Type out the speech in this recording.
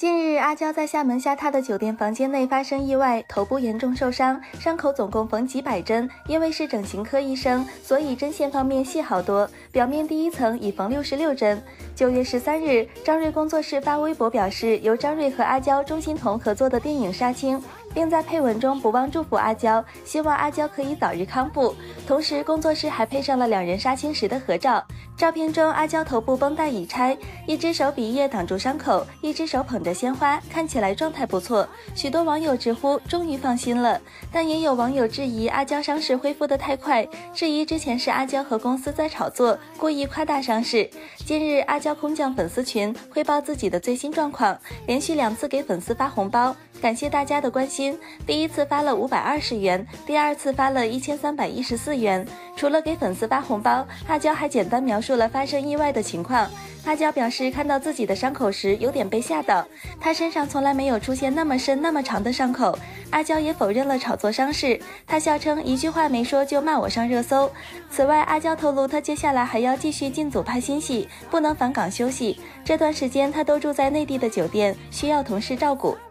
近日，阿娇在厦门下榻的酒店房间内发生意外，头部严重受伤，伤口总共缝几百针。因为是整形科医生，所以针线方面细好多，表面第一层已缝66针。9月13日，张瑞工作室发微博表示，由张瑞和阿娇、钟欣桐合作的电影《杀青》，并在配文中不忘祝福阿娇，希望阿娇可以早日康复。同时，工作室还配上了两人杀青时的合照。照片中，阿娇头部绷带已拆，一只手比叶挡住伤口，一只手捧着鲜花，看起来状态不错。许多网友直呼终于放心了，但也有网友质疑阿娇伤势恢复得太快，质疑之前是阿娇和公司在炒作，故意夸大伤势。近日，阿娇空降粉丝群，汇报自己的最新状况，连续2次给粉丝发红包，感谢大家的关心。第一次发了520元，第二次发了1314元。除了给粉丝发红包，阿娇还简单描述了发生意外的情况。阿娇表示看到自己的伤口时有点被吓到，她身上从来没有出现那么深那么长的伤口。阿娇也否认了炒作伤势，她笑称一句话没说就骂我上热搜。此外，阿娇透露她接下来还要继续进组拍新戏，不能返岗休息，这段时间她都住在内地的酒店，需要同事照顾。